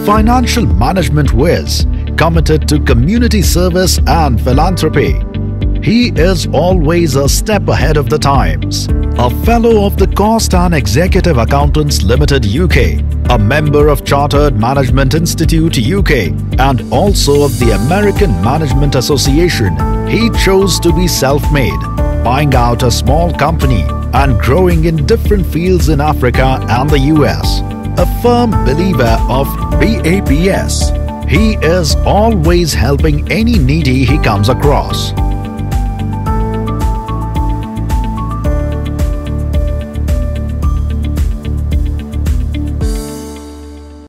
financial management whiz, committed to community service and philanthropy. He is always a step ahead of the times. A fellow of the Cost and Executive Accountants Limited UK, a member of Chartered Management Institute UK, and also of the American Management Association, he chose to be self-made, buying out a small company and growing in different fields in Africa and the US. A firm believer of BAPS, he is always helping any needy he comes across.